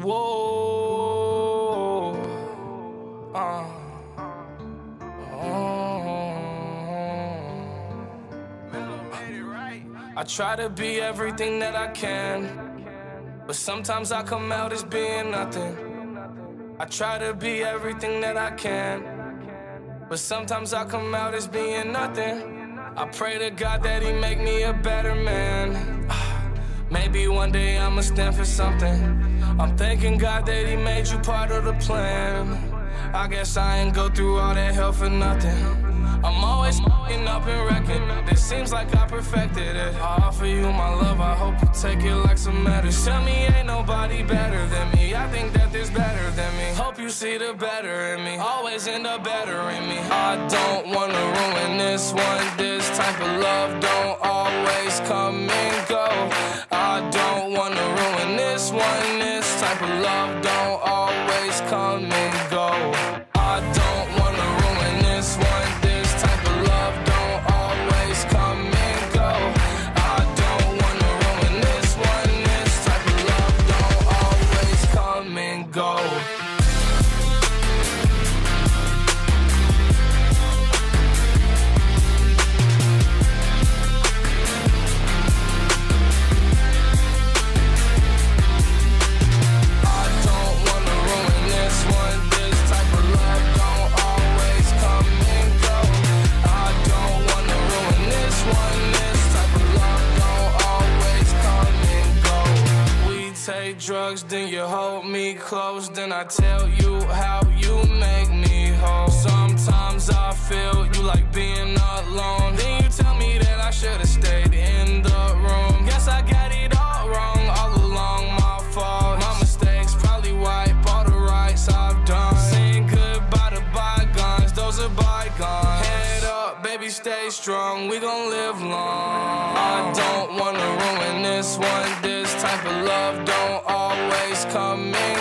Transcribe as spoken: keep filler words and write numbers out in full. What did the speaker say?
Whoa. Uh. I try to be everything that I can, but sometimes I come out as being nothing. I try to be everything that I can, but sometimes I come out as being nothing. I pray to God that He make me a better man. Maybe one day I'ma stand for something. I'm thanking God that He made you part of the plan. I guess I ain't go through all that hell for nothing. I'm always f***ing up and wrecking. It seems like I perfected it. I offer you my love, I hope you take it like some medicine. Tell me ain't nobody better than me. I think that there's better than me. Hope you see the better in me. Always end up better in me. I don't wanna ruin this one. This type of love don't always come and go. I don't wanna ruin this one. This type of love don't always come and go. I don't wanna ruin this one. Take drugs, then you hold me close. Then I tell you how you make me whole. Sometimes I feel you like being alone. Then you tell me that I should've stayed in the room. Guess I got it all wrong, all along my fault. My mistakes probably wipe all the rights I've done. Saying goodbye to bygones, those are bygones. Head up, baby, stay strong, we gon' live long. I don't wanna ruin this one. This type of love don't always come in.